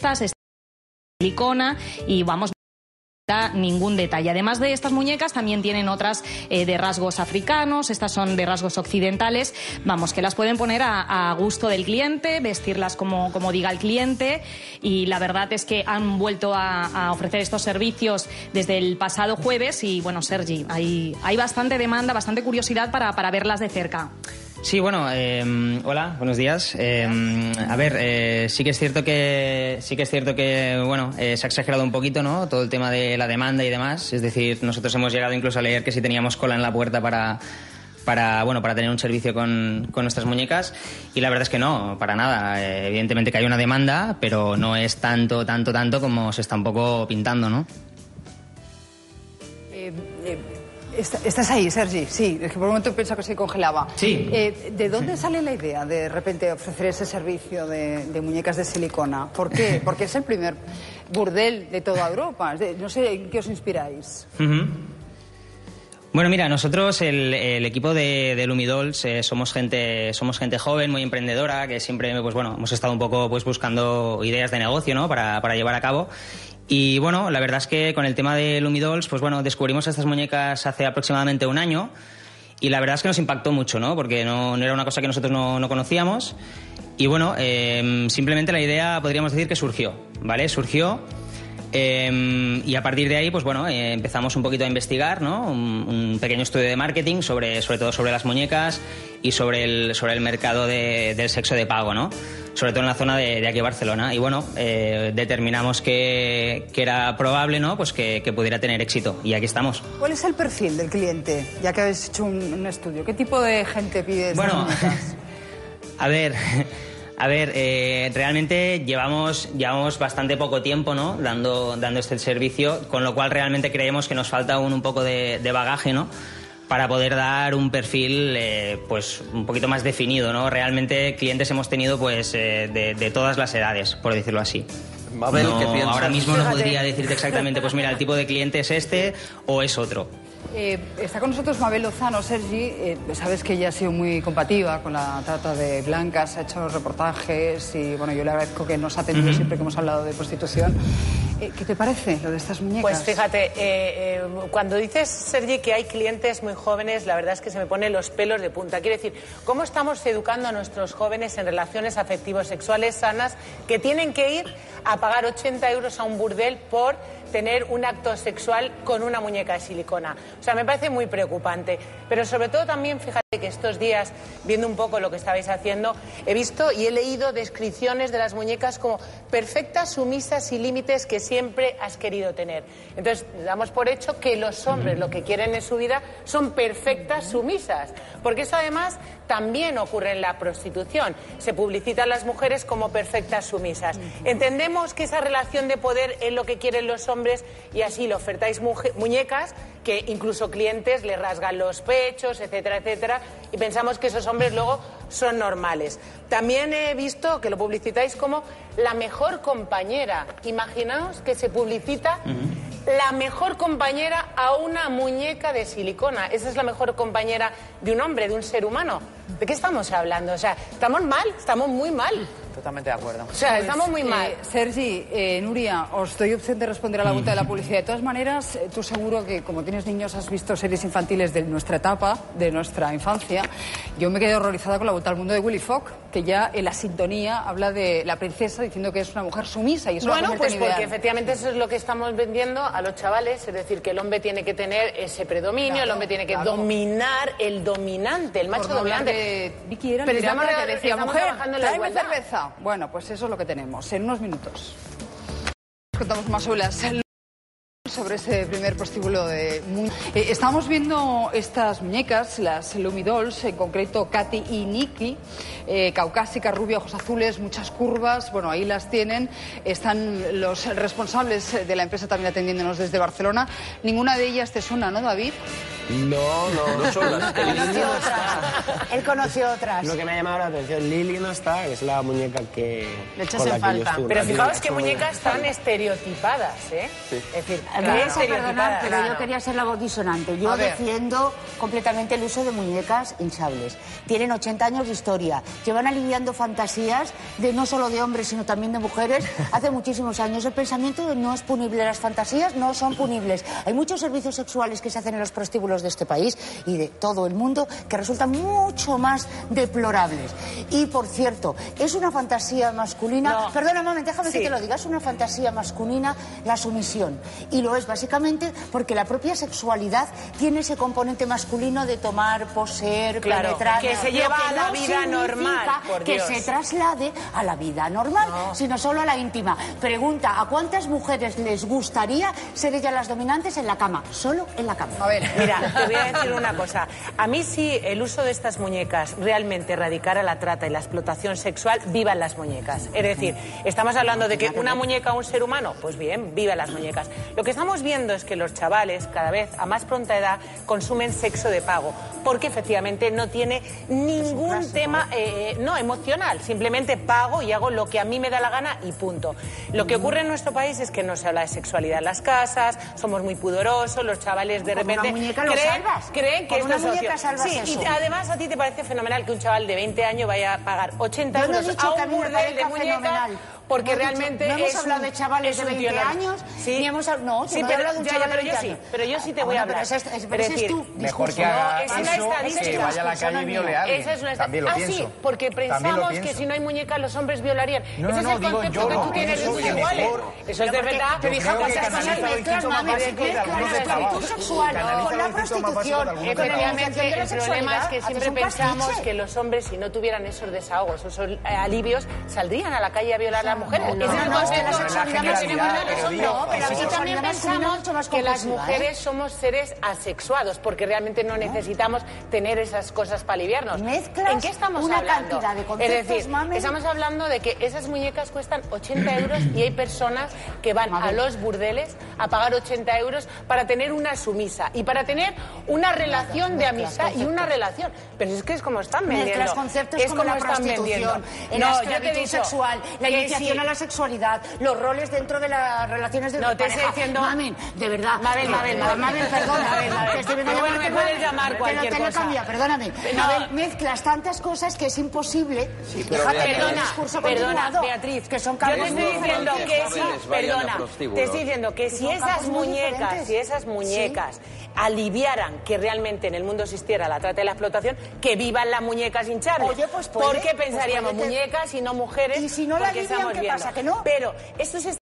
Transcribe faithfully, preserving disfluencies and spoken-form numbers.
estas, silicona y vamos, ningún detalle. Además de estas muñecas también tienen otras eh, de rasgos africanos, estas son de rasgos occidentales, vamos, que las pueden poner a, a gusto del cliente, vestirlas como, como diga el cliente, y la verdad es que han vuelto a, a ofrecer estos servicios desde el pasado jueves y bueno, Sergi, hay, hay bastante demanda, bastante curiosidad para, para verlas de cerca. Sí, bueno, eh, hola, buenos días. Eh, a ver, eh, sí que es cierto que sí que es cierto que bueno, eh, se ha exagerado un poquito, ¿no? Todo el tema de la demanda y demás. Es decir, nosotros hemos llegado incluso a leer que si teníamos cola en la puerta para para bueno para tener un servicio con, con nuestras muñecas, y la verdad es que no, para nada. Eh, evidentemente que hay una demanda, pero no es tanto, tanto, tanto como se está un poco pintando, ¿no? Eh, eh... Estás ahí, Sergi, sí, es que por un momento pensaba que se congelaba. Sí. Eh, ¿De dónde sale la idea de, de repente ofrecer ese servicio de, de muñecas de silicona? ¿Por qué? Porque es el primer burdel de toda Europa. No sé, ¿en qué os inspiráis? Uh-huh. Bueno, mira, nosotros, el, el equipo de, de Lumidolls, eh, somos gente somos gente joven, muy emprendedora, que siempre, pues bueno, hemos estado un poco pues buscando ideas de negocio, ¿no? Para, para llevar a cabo. Y bueno, la verdad es que con el tema de Lumidolls, pues bueno, descubrimos estas muñecas hace aproximadamente un año y la verdad es que nos impactó mucho, ¿no? Porque no, no era una cosa que nosotros no, no conocíamos y bueno, eh, simplemente la idea podríamos decir que surgió, ¿vale? Surgió eh, y a partir de ahí, pues bueno, eh, empezamos un poquito a investigar, ¿no? Un, un pequeño estudio de marketing sobre, sobre todo sobre las muñecas y sobre el, sobre el mercado de, del sexo de pago, ¿no? Sobre todo en la zona de, de aquí Barcelona. Y bueno, eh, determinamos que, que era probable, ¿no? Pues que, que pudiera tener éxito. Y aquí estamos. ¿Cuál es el perfil del cliente, ya que habéis hecho un, un estudio? ¿Qué tipo de gente pide estas bueno, muñecas? a ver... A ver, eh, realmente llevamos, llevamos bastante poco tiempo, ¿no? Dando, dando este servicio, con lo cual realmente creemos que nos falta un, un poco de, de bagaje, ¿no? Para poder dar un perfil eh, pues un poquito más definido, ¿no? Realmente clientes hemos tenido pues eh, de, de todas las edades, por decirlo así. Mabel, no, ¿qué piensas? ahora mismo no podría decirte exactamente, pues mira, el tipo de cliente es este o es otro. Eh, está con nosotros Mabel Lozano, Sergi. Eh, sabes que ella ha sido muy combativa con la trata de blancas, ha hecho reportajes y bueno, yo le agradezco que nos ha atendido uh-huh. siempre que hemos hablado de prostitución. Eh, ¿Qué te parece lo de estas muñecas? Pues fíjate, eh, eh, cuando dices, Sergi, que hay clientes muy jóvenes, la verdad es que se me ponen los pelos de punta. Quiero decir, ¿cómo estamos educando a nuestros jóvenes en relaciones afectivos sexuales sanas que tienen que ir a pagar ochenta euros a un burdel por tener un acto sexual con una muñeca de silicona? O sea, me parece muy preocupante. Pero sobre todo también, fíjate que estos días, viendo un poco lo que estabais haciendo, he visto y he leído descripciones de las muñecas como perfectas, sumisas y límites que siempre has querido tener. Entonces, damos por hecho que los hombres lo que quieren en su vida son perfectas, sumisas. Porque eso además también ocurre en la prostitución. Se publicitan las mujeres como perfectas, sumisas. Entendemos que esa relación de poder es lo que quieren los hombres y así le ofertáis muñecas que incluso clientes le rasgan los pechos, etcétera, etcétera, y pensamos que esos hombres luego son normales. También he visto que lo publicitáis como la mejor compañera. Imaginaos que se publicita uh-huh. la mejor compañera a una muñeca de silicona. Esa es la mejor compañera de un hombre, de un ser humano. ¿De qué estamos hablando? O sea, estamos mal, estamos muy mal. Totalmente de acuerdo. O sea, pues, estamos muy mal. Eh, Sergi, eh, Nuria, os doy opción de responder a la vuelta de la publicidad. De todas maneras, eh, tú seguro que como tienes niños has visto series infantiles de nuestra etapa, de nuestra infancia. Yo me quedé horrorizada con La Vuelta al Mundo de Willy Fogg, que ya en la sintonía habla de la princesa diciendo que es una mujer sumisa y eso bueno, la pues porque ideal. Efectivamente eso es lo que estamos vendiendo a los chavales, es decir, que el hombre tiene que tener ese predominio, claro, el hombre tiene que claro. dominar el dominante, el macho dominante. De Vicky era, pero estamos, que decía, estamos mujer, trabajando en la tráeme igualdad. cerveza. Bueno, pues eso es lo que tenemos. En unos minutos contamos más sobre las sobre ese primer prostíbulo de eh, estamos viendo estas muñecas, las Lumidolls, en concreto Katy y Nikki, eh, caucásicas, rubia, ojos azules, muchas curvas. Bueno, ahí las tienen. Están los responsables de la empresa también atendiéndonos desde Barcelona. Ninguna de ellas te suena, ¿no, David? No, no, no son las. Él conoció otras. Él conoció otras. Lo que me ha llamado la atención, Lili no está, que es la muñeca que. Le echas en falta. Pero fijaos qué muñecas tan estereotipadas, ¿eh? Sí. Es decir, me vas a perdonar, pero claro. Yo quería ser la voz disonante. Yo defiendo completamente el uso de muñecas hinchables. Tienen ochenta años de historia. Llevan aliviando fantasías de no solo de hombres, sino también de mujeres. Hace muchísimos años el pensamiento de no es punible. Las fantasías no son punibles. Hay muchos servicios sexuales que se hacen en los prostíbulos de este país y de todo el mundo que resultan mucho más deplorables. Y, por cierto, es una fantasía masculina... No. Perdona, un momento, déjame sí. que te lo diga. Es una fantasía masculina la sumisión. Y lo es básicamente porque la propia sexualidad tiene ese componente masculino de tomar, poseer, claro, penetrar... que se lleva que a la no vida normal. Por que Dios. se traslade a la vida normal, no. sino solo a la íntima. Pregunta, ¿a cuántas mujeres les gustaría ser ellas las dominantes en la cama? Solo en la cama. A ver, mira, te voy a decir una cosa. A mí si el uso de estas muñecas realmente erradicara la trata y la explotación sexual, vivan las muñecas. Es decir, estamos hablando de que una muñeca o un ser humano, pues bien, vivan las muñecas. Lo que estamos viendo es que los chavales, cada vez a más pronta edad, consumen sexo de pago, porque efectivamente no tiene ningún tema, eh, no emocional, simplemente pago y hago lo que a mí me da la gana y punto. Lo que ocurre en nuestro país es que no se habla de sexualidad en las casas, somos muy pudorosos, los chavales de repente creen, creen que esto es socio. Sí, eso. Y además a ti te parece fenomenal que un chaval de veinte años vaya a pagar ochenta euros a un burdel de muñecas. Porque no realmente dicho, no hemos es hablado de chavales de veinte años, sí. ni hemos hablado, no, sí, no pero, he hablado de un ya, chaval ya, pero de veinte yo años. sí, pero yo sí te voy bueno, a hablar. Pero ese es, pero ese es tu mejor que haga no, es una eso estadística. que vaya a la calle y viole a alguien. Esa es una También lo ah, pienso. sí, porque pensamos que si no hay muñecas los hombres violarían. No, ese no, es el digo, concepto yo que no, tú tienes de tus iguales. Eso es de verdad. Yo creo que canaliza el instinto más básico de algunos de trabajo. Con la prostitución. Efectivamente, el problema es que siempre pensamos que los hombres, si no tuvieran esos desahogos, esos alivios, saldrían a la calle a violar a las mujeres. Ese es el concepto de la sexualidad. No, pero aquí también pensamos que las mujeres somos seres asexuados, porque realmente no necesitamos tener esas cosas para aliviarnos. ¿En qué estamos una hablando? Cantidad de conceptos, es decir, mami. Estamos hablando de que esas muñecas cuestan ochenta euros y hay personas que van a los burdeles a pagar ochenta euros para tener una sumisa y para tener una relación de amistad y una relación. Pero es que es como están vendiendo. Mezclas conceptos es como, como la prostitución, en no, la esclavitud sexual, la iniciación sí. a la sexualidad, los roles dentro de las relaciones de no, te pareja. estoy diciendo... Mami, de verdad. Mabel, Mabel, Mabel, Mabel, perdona. Mabel, Mabel. Te estoy viendo bueno, me puedes llamar cualquier te lo, te cosa. Lo cambia, perdóname. No. Mabel, mezclas tantas cosas que es imposible. Sí, pero perdona, perdona, Beatriz, que son yo te estoy diciendo que sí, perdona, te estoy diciendo que si esas muñecas, si esas muñecas aliviaran que realmente en el mundo existiera la trata y la explotación, que vivan las muñecas hinchables. Oye, pues puede, porque pensaríamos pues puede muñecas y no mujeres. Y si no la alivian, ¿qué pasa? ¿Que no? Pero esto es